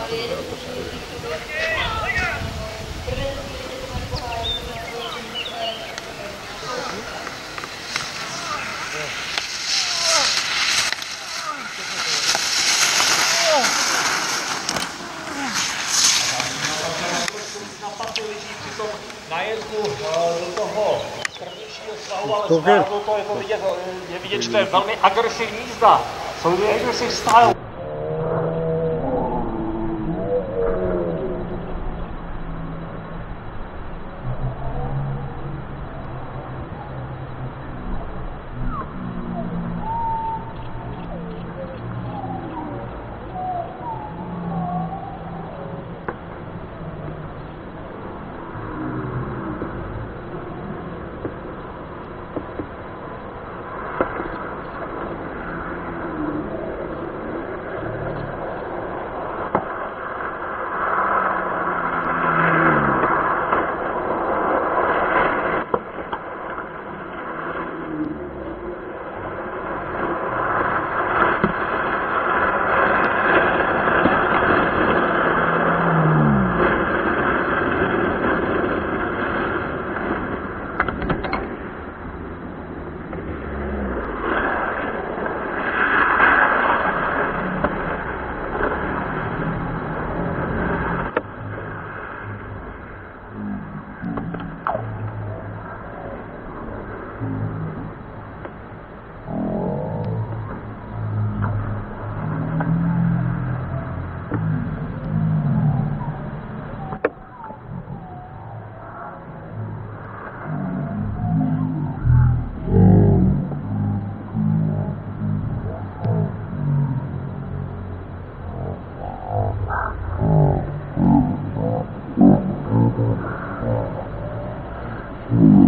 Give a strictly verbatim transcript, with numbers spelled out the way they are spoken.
Najezdu do toho prvnějšího svahu, ale zvládlo to, je to vidět, je vidět, že to je velmi agresivní jízda. So the aggressive style. Mm-hmm.